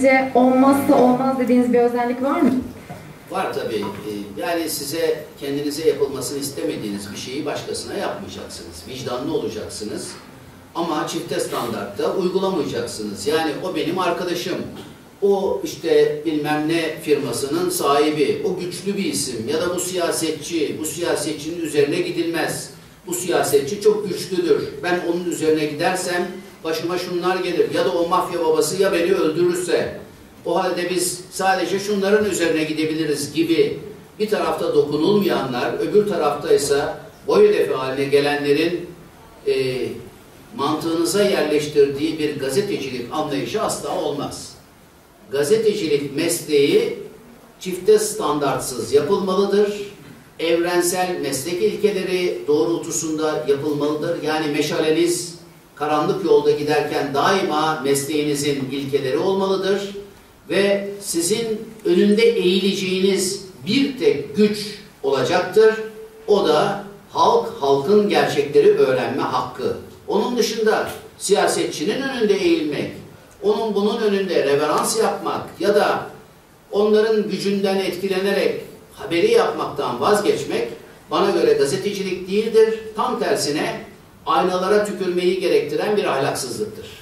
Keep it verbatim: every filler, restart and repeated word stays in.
Sizce olmazsa olmaz dediğiniz bir özellik var mı? Var tabii. Yani size kendinize yapılmasını istemediğiniz bir şeyi başkasına yapmayacaksınız. Vicdanlı olacaksınız. Ama çifte standartta uygulamayacaksınız. Yani o benim arkadaşım. O işte bilmem ne firmasının sahibi. O güçlü bir isim. Ya da bu siyasetçi. Bu siyasetçinin üzerine gidilmez. Bu siyasetçi çok güçlüdür. Ben onun üzerine gidersem başıma şunlar gelir. Ya da o mafya babası ya beni öldürürse. O halde biz sadece şunların üzerine gidebiliriz gibi bir tarafta dokunulmayanlar, öbür tarafta ise boy hedefi haline gelenlerin e, mantığınıza yerleştirdiği bir gazetecilik anlayışı asla olmaz. Gazetecilik mesleği çifte standartsız yapılmalıdır. Evrensel meslek ilkeleri doğrultusunda yapılmalıdır. Yani meşaleniz karanlık yolda giderken daima mesleğinizin ilkeleri olmalıdır. Ve sizin önünde eğileceğiniz bir tek güç olacaktır. O da halk, halkın gerçekleri öğrenme hakkı. Onun dışında siyasetçinin önünde eğilmek, onun bunun önünde reverans yapmak ya da onların gücünden etkilenerek haberi yapmaktan vazgeçmek bana göre gazetecilik değildir. Tam tersine aynalara tükürmeyi gerektiren bir ahlaksızlıktır.